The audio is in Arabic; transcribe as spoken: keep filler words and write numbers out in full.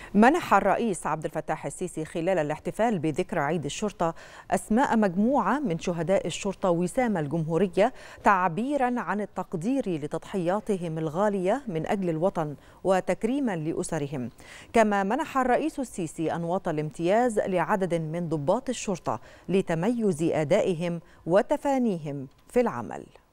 منح الرئيس عبد الفتاح السيسي خلال الاحتفال بذكرى عيد الشرطة أسماء مجموعة من شهداء الشرطة وسام الجمهورية تعبيرا عن التقدير لتضحياتهم الغالية من أجل الوطن وتكريما لأسرهم. كما منح الرئيس السيسي أنواط الامتياز لعدد من ضباط الشرطة لتميز أدائهم وتفانيهم في العمل.